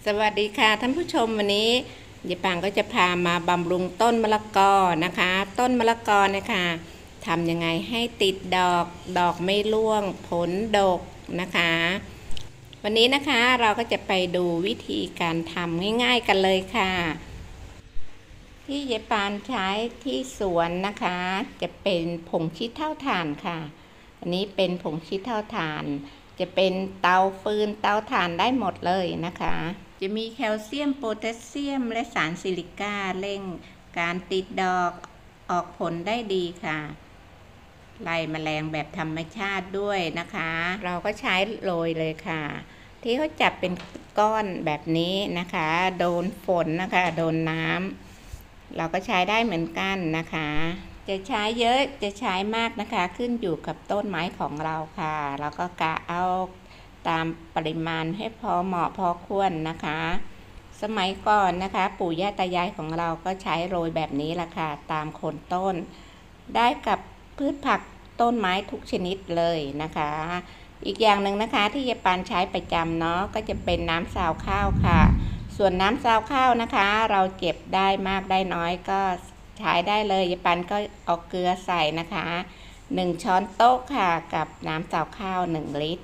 สวัสดีค่ะท่านผู้ชมวันนี้ยายปางก็จะพามาบำรุงต้นมะละกอนะคะต้นมะละกอเนี่ยค่ะทำยังไงให้ติดดอกไม่ร่วงผลดกนะคะวันนี้นะคะเราก็จะไปดูวิธีการทำง่ายๆกันเลยค่ะที่ยายปางใช้ที่สวนนะคะจะเป็นผงขี้เถ้าถ่านค่ะอันนี้เป็นผงขี้เถ้าถ่านจะเป็นเตาฟืนเตาถ่านได้หมดเลยนะคะจะมีแคลเซียมโพแทสเซียมและสารซิลิก้าเร่งการติดดอกออกผลได้ดีค่ะไล่แมลงแบบธรรมชาติด้วยนะคะเราก็ใช้โรยเลยค่ะที่เขาจับเป็นก้อนแบบนี้นะคะโดนฝนนะคะโดนน้ำเราก็ใช้ได้เหมือนกันนะคะจะใช้เยอะจะใช้มากนะคะขึ้นอยู่กับต้นไม้ของเราค่ะเราก็กะเอาตามปริมาณให้พอเหมาะพอควรนะคะสมัยก่อนนะคะปู่ย่าตายายของเราก็ใช้โรยแบบนี้แหละค่ะตามโคนต้นได้กับพืชผักต้นไม้ทุกชนิดเลยนะคะอีกอย่างหนึ่งนะคะที่ยายปานใช้ประจำเนาะก็จะเป็นน้ำซาวข้าวค่ะส่วนน้ำซาวข้าวนะคะเราเก็บได้มากได้น้อยก็ใช้ได้เลยยายปานก็เอาเกลือใส่นะคะ1 ช้อนโต๊ะค่ะกับน้ำซาวข้าว1 ลิตร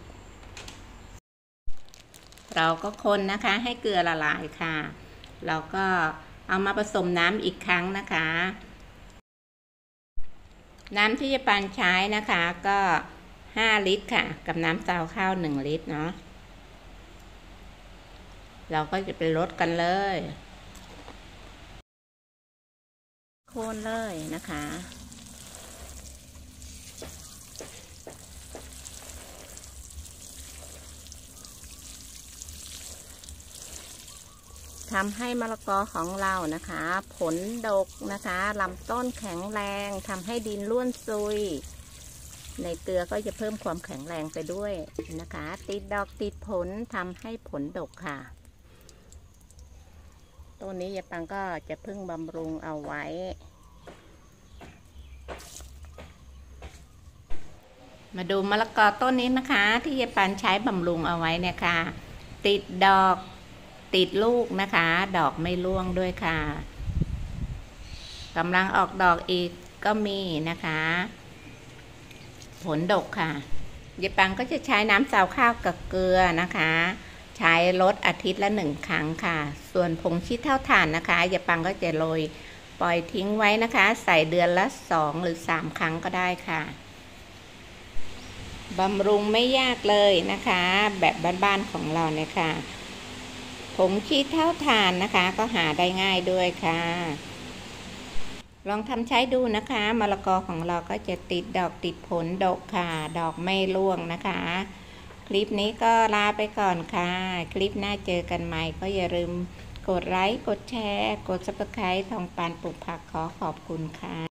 เราก็คนนะคะให้เกลือละลายค่ะเราก็เอามาผสมน้ำอีกครั้งนะคะน้ำที่ยายปานใช้นะคะก็5 ลิตรค่ะกับน้ำซาวข้าว1 ลิตรเนาะเราก็จะไปลดกันเลยคนเลยนะคะทำให้มะละกอของเรานะคะผลดกนะคะลำต้นแข็งแรงทำให้ดินร่วนซุยในเกลือก็จะเพิ่มความแข็งแรงไปด้วยนะคะติดดอกติดผลทำให้ผลดกค่ะต้นนี้ยายปังก็จะพึ่งบำรุงเอาไว้มาดูมะละกอต้นนี้นะคะที่ยายปันใช้บำรุงเอาไว้เนี่ยค่ะติดดอกติดลูกนะคะดอกไม่ร่วงด้วยค่ะกำลังออกดอกอีกก็มีนะคะผลดกค่ะยายปังก็จะใช้น้ำซาวข้าวกับเกลือนะคะใช้ลดอาทิตย์ละ1 ครั้งค่ะส่วนผงขี้เถ้าถ่านนะคะยายปังก็จะโรยปล่อยทิ้งไว้นะคะใส่เดือนละ2 หรือ 3 ครั้งก็ได้ค่ะบำรุงไม่ยากเลยนะคะแบบบ้านๆของเราเนี่ยค่ะผงขี้เถ้าถ่านนะคะก็หาได้ง่ายด้วยค่ะลองทำใช้ดูนะคะมะละกอของเราก็จะติดดอกติดผลดกค่ะดอกไม่ร่วงนะคะคลิปนี้ก็ลาไปก่อนค่ะคลิปหน้าเจอกันใหม่ก็อย่าลืมกดไลค์กดแชร์กด Subscribe ทองปานปลูกผักขอขอบคุณค่ะ